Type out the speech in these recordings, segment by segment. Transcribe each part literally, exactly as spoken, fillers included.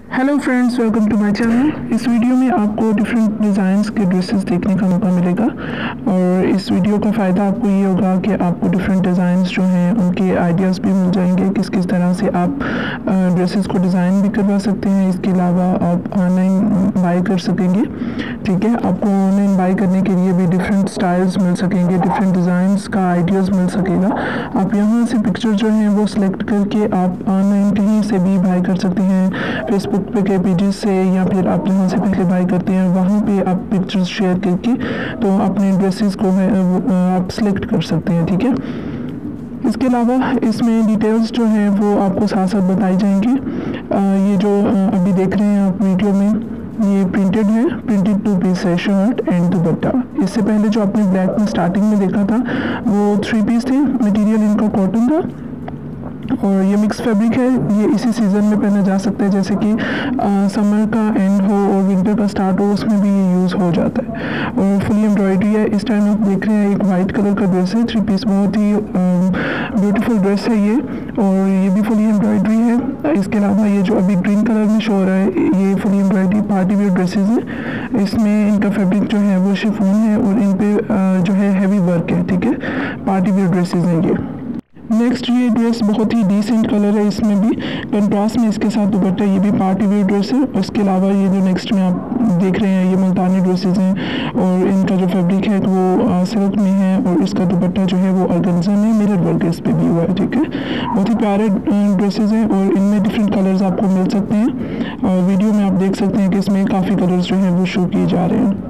Hello friends, welcome to my channel. इस video में आपको डिफरेंट डिज़ाइंस के ड्रेसेस देखने का मौका मिलेगा और इस वीडियो का फ़ायदा आपको ये होगा कि आपको डिफरेंट डिज़ाइंस जो हैं उनके आइडियाज़ भी मिल जाएंगे, किस किस तरह से आप ड्रेसेस को डिज़ाइन भी करवा सकते हैं। इसके अलावा आप ऑनलाइन बाई कर सकेंगे। ठीक है, आपको ऑनलाइन बाई करने के लिए भी डिफरेंट स्टाइल्स मिल सकेंगे, डिफरेंट डिज़ाइंस का आइडियाज़ मिल सकेगा। आप यहाँ से पिक्चर जो हैं वो सिलेक्ट करके आप ऑनलाइन कहीं से भी बाई कर सकते हैं, फेसबुक पे के पेजेस से, या फिर आप जहाँ से पहले बाई करते हैं वहाँ पे आप पिक्चर्स शेयर करके तो अपने ड्रेसेस को आप सिलेक्ट कर सकते हैं। ठीक है, इसके अलावा इसमें डिटेल्स जो हैं वो आपको साथ साथ बताई जाएंगी। आ, ये जो अभी देख रहे हैं आप वीडियो में, ये प्रिंटेड है, प्रिंटेड टू पीस है, शर्ट एंड दुपट्टा। इससे पहले जो आपने ब्लैक में स्टार्टिंग में देखा था वो थ्री पीस थे, मटेरियल इनका कॉटन था और ये मिक्स फैब्रिक है। ये इसी सीज़न में पहना जा सकता है, जैसे कि समर का एंड हो और विंटर का स्टार्ट हो, उसमें भी ये यूज़ हो जाता है। और फुली एम्ब्रॉयडरी है। इस टाइम आप देख रहे हैं एक वाइट कलर का ड्रेस है, थ्री पीस, बहुत ही ब्यूटीफुल ड्रेस है ये, और ये भी फुली एम्ब्रॉयडरी है। इसके अलावा ये जो अभी ग्रीन कलर में शो हो रहा है, ये fully embroidery party wear dresses हैं। इसमें इनका फैब्रिक जो है वो शिफॉन है और इन पे जो है हैवी वर्क है। ठीक है, पार्टी वेयर ड्रेसेस हैं ये। नेक्स्ट ये ड्रेस बहुत ही डिसेंट कलर है, इसमें भी कंट्रास्ट में इसके साथ दुपट्टा, ये भी पार्टी वेयर ड्रेस है। इसके अलावा ये जो नेक्स्ट में आप देख रहे हैं ये मुल्तानी ड्रेसेस हैं और इनका जो फैब्रिक है वो सिल्क में है और इसका दुपट्टा जो है वो ऑर्गेन्जा में मिरर वर्क इस पर भी हुआ है। ठीक है, बहुत ही प्यारे ड्रेसेस हैं और इनमें डिफरेंट कलर्स आपको मिल सकते हैं और वीडियो में आप देख सकते हैं कि इसमें काफ़ी कलर्स जो हैं वो शो किए जा रहे हैं।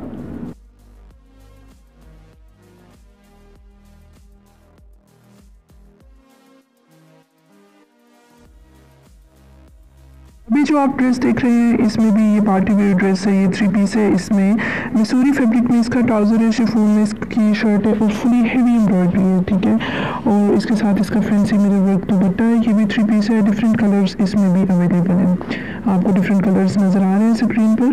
अभी जो आप ड्रेस देख रहे हैं इसमें भी ये पार्टी वेयर ड्रेस है, ये थ्री पीस है। इसमें मिसूरी फैब्रिक में इसका ट्राउज़र है, शिफॉन में इसकी शर्ट है और फुली हेवी एम्ब्रॉयडरी है। ठीक है, और इसके साथ इसका फैंसी मिरर वर्क दुपट्टा है। ये भी थ्री पीस है, डिफरेंट कलर्स इसमें भी अवेलेबल हैं। आपको डिफरेंट कलर्स नज़र आ रहे हैं स्क्रीन पर।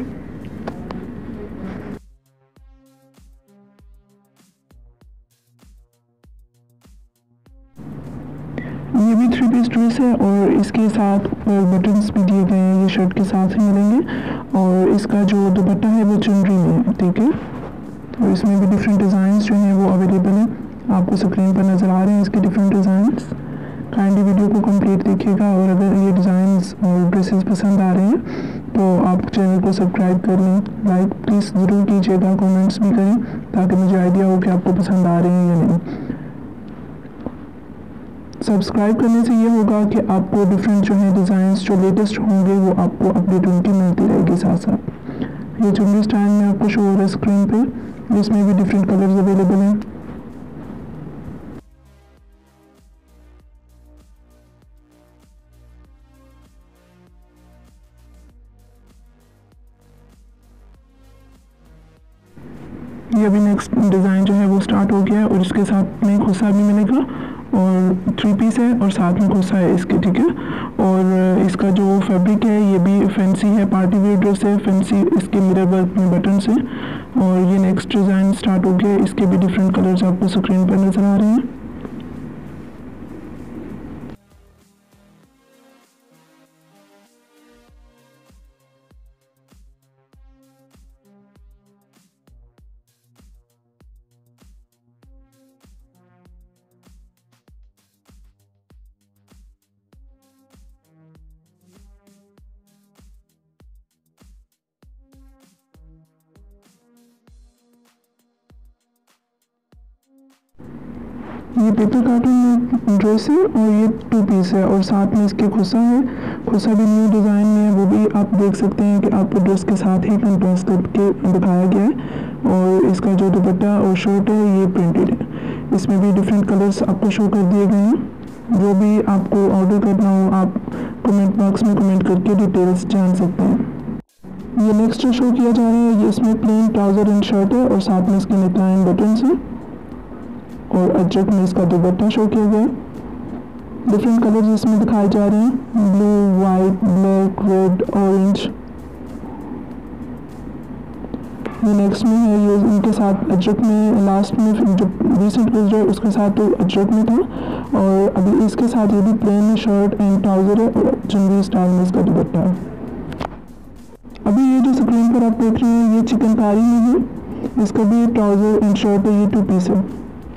ये भी थ्री पीस ड्रेस है और इसके साथ बटन्स भी दिए गए हैं, ये शर्ट के साथ ही मिलेंगे और इसका जो दुपट्टा है वो चुनरी में है। ठीक है, और इसमें भी डिफरेंट डिज़ाइंस जो हैं वो अवेलेबल हैं, आपको स्क्रीन पर नज़र आ रहे हैं इसके डिफरेंट डिज़ाइंस। काइंडली वीडियो को कंप्लीट देखिएगा और अगर ये डिज़ाइंस और ड्रेसेस पसंद आ रहे हैं तो आप चैनल को सब्सक्राइब कर लें, लाइक प्लीज़ ज़रूर कीजिएगा, कमेंट्स भी करें ताकि मुझे आइडिया हो कि आपको पसंद आ रहे हैं या नहीं। सब्सक्राइब करने से ये होगा कि आपको डिफरेंट जो है डिज़ाइंस जो लेटेस्ट होंगे वो आपको अपडेट उनकी मिलती रहेगी। साथ साथ ये चुनरी स्टाइल में आपको शो हो रहा है स्क्रीन पे, इसमें भी डिफरेंट कलर्स अवेलेबल हैं। ये अभी नेक्स्ट डिज़ाइन जो है वो स्टार्ट हो गया है और इसके साथ में खुसा भी मिलेगा और थ्री पीस है और साथ में खुसा है इसके। ठीक है, और इसका जो फैब्रिक है ये भी फैंसी है, पार्टी वेयर ड्रेस है, फैंसी इसके मिरर वर्क में बटन से। और ये नेक्स्ट डिज़ाइन स्टार्ट हो गया है, इसके भी डिफरेंट कलर्स आपको स्क्रीन पर नज़र आ रहे हैं। ये पेपर कार्टून ड्रेस है और ये टू पीस है और साथ में इसके खुसा है, खुसा भी न्यू डिज़ाइन में है, वो भी आप देख सकते हैं कि आपको ड्रेस के साथ ही कंट्रास्ट करके दिखाया गया है। और इसका जो दुपट्टा और शर्ट है ये प्रिंटेड है, इसमें भी डिफरेंट कलर्स आपको शो कर दिए गए हैं। जो भी आपको ऑर्डर करना हो आप कमेंट बॉक्स में कमेंट करके डिटेल्स जान सकते हैं। ये नेक्स्ट जो शो किया जा रहा है ये इसमें प्लेन ट्राउज़र एंड शर्ट है और साथ में इसके नेकलाइन बटन्स हैं और अजरक में इसका दुपट्टा शो किया गया है। डिफरेंट कलर्स इसमें दिखाए जा रहे हैं, blue, white, black, red, orange. ये नेक्स्ट में है, ये इनके साथ अजरक में लास्ट में जो रिसेंट ड्रेस जो है उसके साथ तो अजरक में था और अभी इसके साथ ये भी प्लेन में शर्ट एंड ट्राउज़र है और चुनरी स्टाइल में इसका दुपट्टा है। अभी ये जो स्क्रीन पर आप देख रहे हैं ये चिकनकारी में है, इसका भी ट्राउज़र एंड शर्ट है, ये टू पीस है।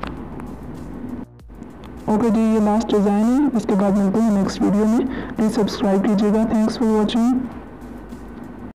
ओके जी, ये लास्ट डिज़ाइन है, इसके बाद मिलते हैं नेक्स्ट वीडियो में। प्लीज़ सब्सक्राइब कीजिएगा। Thanks for watching.